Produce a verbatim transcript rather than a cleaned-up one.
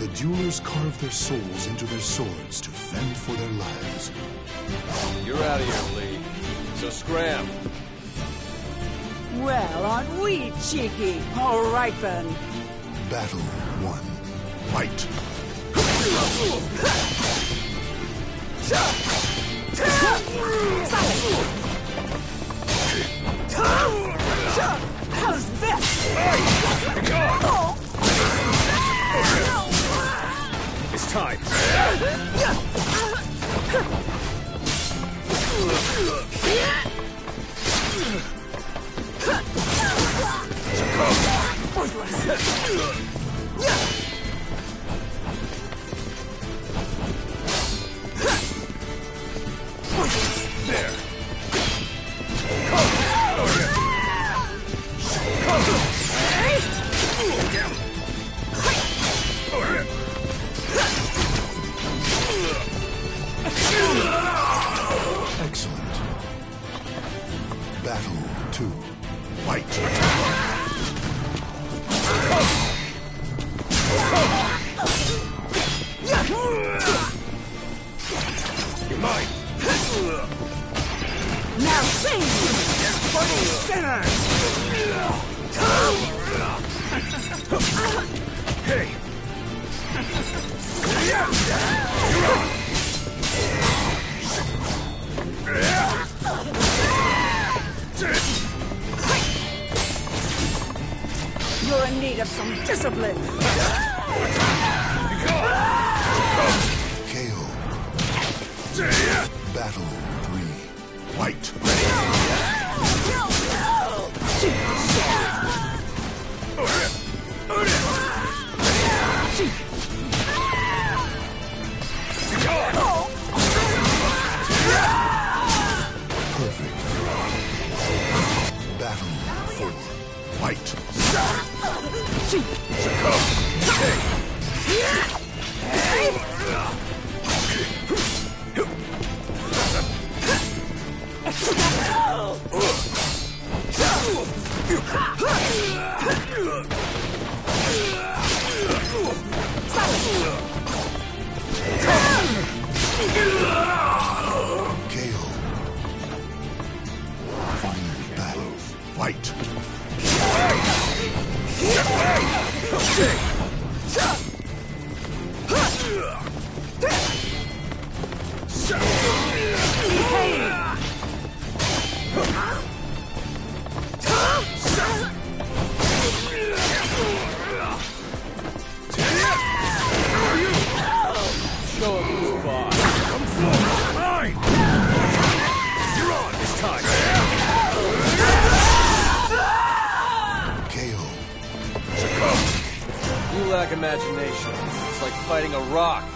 the duelers carve their souls into their swords to fend for their lives. You're out of here, Lee. So scram. Well, aren't we cheeky? All right, then. Battle one. Fight. How's this? It's time. There. Excellent. Battle two. Fight. You're mine. Now sing! Funny sinner! Hey. You're on. You're in need of some discipline. K O. Battle three. Fight. Perfect. Battle four. Fight. K O. Final battle. Fight. Show him who's boss. Come forward. Mine. You're on. It's time. K O. You lack imagination. It's like fighting a rock.